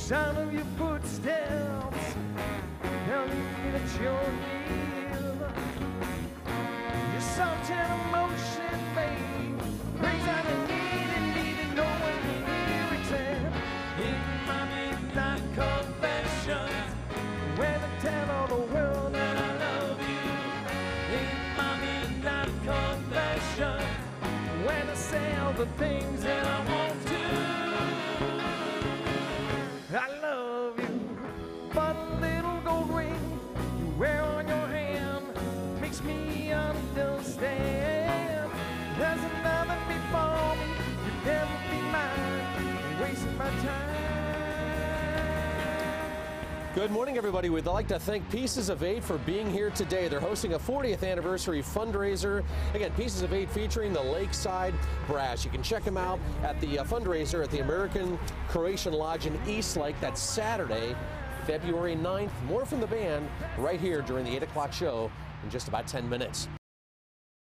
sound of your footsteps telling me that you're near. Your soft and emotion, babe, brings out the need to know when you're near. Except in my midnight confessions, when I tell all the world that I love you. In my midnight confessions, when I say all the things that I want to. I love you, but a little gold ring you wear on your hand makes me understand. There's another before me, you'd never be mine, wasting my time. Good morning, everybody. We'd like to thank Pieces of Eight for being here today. They're hosting a 40th anniversary fundraiser. Again, Pieces of Eight featuring the Lakeside Brass. You can check them out at the fundraiser at the American Croatian Lodge in Eastlake. That's Saturday, February 9th. More from the band right here during the 8 o'clock show in just about 10 minutes.